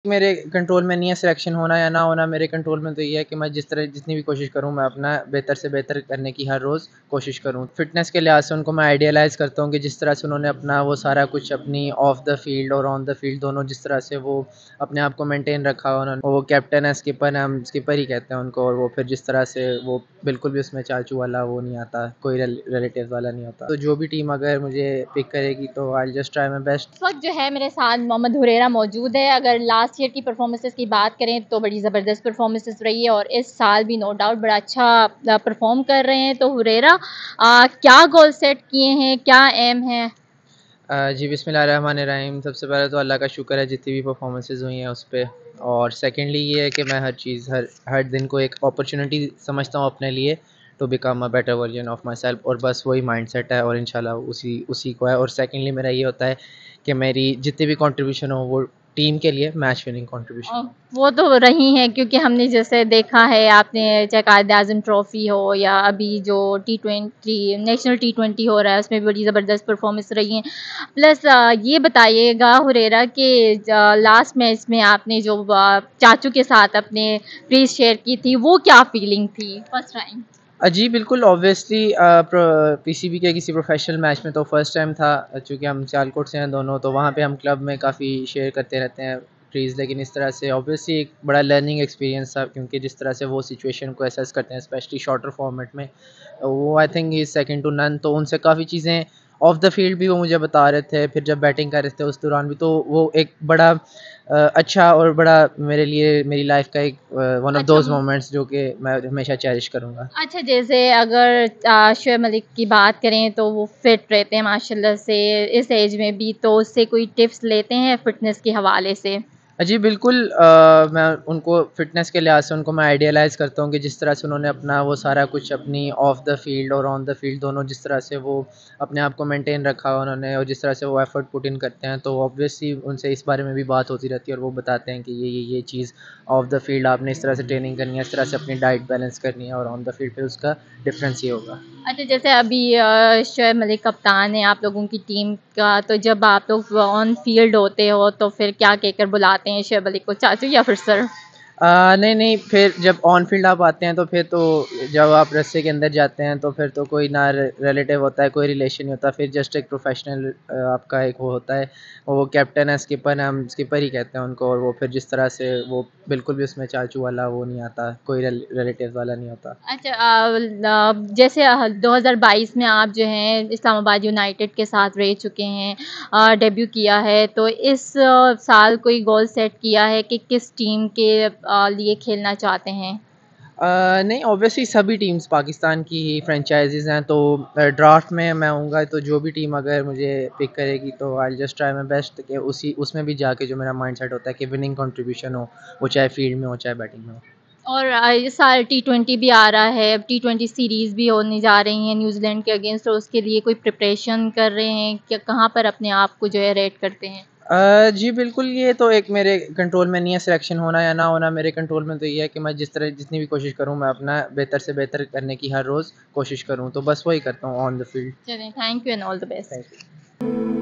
मेरे कंट्रोल में नहीं है सिलेक्शन होना या ना होना। मेरे कंट्रोल में तो ये है कि मैं जितनी भी कोशिश करूँ, मैं अपना बेहतर से बेहतर करने की हर रोज़ कोशिश करूँ। फिटनेस के लिहाज से उनको मैं आइडियलाइज़ करता हूँ कि जिस तरह से उन्होंने अपना वो सारा कुछ अपनी ऑफ द फील्ड और ऑन द फील्ड दोनों जिस तरह से वो अपने आप को मेंटेन रखा है उन्होंने। वो कैप्टन है, स्किपर है, हम स्किपर ही कहते हैं उनको। और वो फिर जिस तरह से वो बिल्कुल भी उसमें चाचू वाला वो नहीं आता, कोई रिलेटिव वाला नहीं होता। तो जो भी टीम अगर मुझे पिक करेगी तो I just try my best. इस वक्त जो है मेरे साथ मोहम्मद हुरैरा मौजूद है। अगर लास्ट ईयर की परफॉर्मेंसेस की बात करें तो बड़ी ज़बरदस्त परफॉर्मेंसेस रही है और इस साल भी नो डाउट बड़ा अच्छा परफॉर्म कर रहे हैं। तो हुरैरा क्या गोल सेट किए हैं, क्या एम है? जी बिस्मिल्लाहिर्रहमानिर्रहीम। सबसे पहले तो अल्लाह का शुक्र है जितनी भी परफॉर्मेंसेज हुई हैं उस पर। और सेकेंडली ये है कि मैं हर चीज़ हर दिन को एक अपॉर्चुनिटी समझता हूँ अपने लिए to become a better version of myself. और बस वही माइंडसेट है और इंशाल्लाह उसी उसी को है। और सेकेंडली मेरा ये होता है कि मेरी जितनी भी कंट्रीब्यूशन हो वो टीम के लिए मैच विनिंग कंट्रीब्यूशन हो। वो तो रही हैं क्योंकि हमने जैसे देखा है, आपने चाहे कायद-ए-आज़म ट्रॉफ़ी हो या अभी जो T20 नेशनल T20 हो रहा है उसमें भी बड़ी ज़बरदस्त परफॉर्मेंस रही हैं। प्लस ये बताइएगा हुरैरा कि लास्ट मैच में आपने जो चाचू के साथ अपने क्रीज़ शेयर की थी, वो क्या फीलिंग थी फर्स्ट टाइम? जी बिल्कुल ऑब्वियसली पीसीबी के किसी प्रोफेशनल मैच में तो फर्स्ट टाइम था। चूँकि हम सियालकोट से हैं दोनों, तो वहाँ पे हम क्लब में काफ़ी शेयर करते रहते हैं ट्रीज़। लेकिन इस तरह से ऑब्वियसली एक बड़ा लर्निंग एक्सपीरियंस था, क्योंकि जिस तरह से वो सिचुएशन को असेस करते हैं स्पेशली शॉर्टर फॉर्मेट में, वो I think he is second to none. तो उनसे काफ़ी चीज़ें ऑफ द फील्ड भी वो मुझे बता रहे थे, फिर जब बैटिंग कर रहे थे उस दौरान भी। तो वो एक बड़ा अच्छा और बड़ा मेरे लिए मेरी लाइफ का एक वन ऑफ अच्छा दोज़ मोमेंट्स जो कि मैं हमेशा चेरिश करूँगा। अच्छा, जैसे अगर शोएब मलिक की बात करें तो वो फिट रहते हैं माशाल्लाह से इस एज में भी, तो उससे कोई टिप्स लेते हैं फिटनेस के हवाले से? जी बिल्कुल, मैं उनको फ़िटनेस के लिहाज से उनको मैं आइडियलाइज़ करता हूँ कि जिस तरह से उन्होंने अपना वो सारा कुछ अपनी ऑफ द फील्ड और ऑन द फील्ड दोनों जिस तरह से वो अपने आप को मेंटेन रखा है उन्होंने, और जिस तरह से वो एफ़र्ट पुट इन करते हैं, तो ऑब्वियसली उनसे इस बारे में भी बात होती रहती है और वो बताते हैं कि ये चीज़ ऑफ द फील्ड आपने इस तरह से ट्रेनिंग करनी है, इस तरह से अपनी डाइट बैलेंस करनी है, और ऑन द फील्ड पे उसका डिफ़रेंस ये होगा। अच्छा, जैसे अभी शोएब मलिक कप्तान हैं आप लोगों की टीम का, तो जब आप लोग ऑन फील्ड होते हो तो फिर क्या कहकर बुलाते हैं शोएब मलिक को, चाचू या फिर सर? नहीं, फिर जब ऑन फील्ड आप आते हैं तो फिर तो जब आप रस्से के अंदर जाते हैं तो फिर तो कोई ना रिलेटिव होता है, कोई रिलेशन नहीं होता। फिर जस्ट एक प्रोफेशनल आपका एक वो होता है, वो कैप्टन है, स्किपर है, हम स्किपर ही कहते हैं उनको। और वो फिर जिस तरह से वो बिल्कुल भी उसमें चाचू वाला वो नहीं आता, कोई रिलेटिव वाला नहीं होता। अच्छा, जैसे 2022 में आप जो हैं इस्लामाबाद यूनाइटेड के साथ रह चुके हैं, डेब्यू किया है, तो इस साल कोई गोल सेट किया है कि किस टीम के लिए खेलना चाहते हैं? नहीं, ऑब्वियसली सभी टीम्स पाकिस्तान की ही फ्रेंचाइजीज़ हैं, तो ड्राफ्ट में मैं आऊँगा तो जो भी टीम अगर मुझे पिक करेगी तो I just try my best कि उसी उसमें भी जाके जो मेरा माइंडसेट होता है कि विनिंग कंट्रीब्यूशन हो, वो चाहे फील्ड में हो चाहे बैटिंग में हो। और इस साल T20 भी आ रहा है, T20 सीरीज़ भी होने जा रही है न्यूज़ीलैंड के अगेंस्ट, तो उसके लिए कोई प्रिपरेशन कर रहे हैं क्या? कहाँ पर अपने आप को जो है रेट करते हैं? जी बिल्कुल, ये तो एक मेरे कंट्रोल में नहीं है सिलेक्शन होना या ना होना। मेरे कंट्रोल में तो ये है कि मैं जितनी भी कोशिश करूँ, मैं अपना बेहतर से बेहतर करने की हर रोज़ कोशिश करूँ। तो बस वही करता हूँ ऑन द फील्ड। चलें, thank you and all the best. Thank you.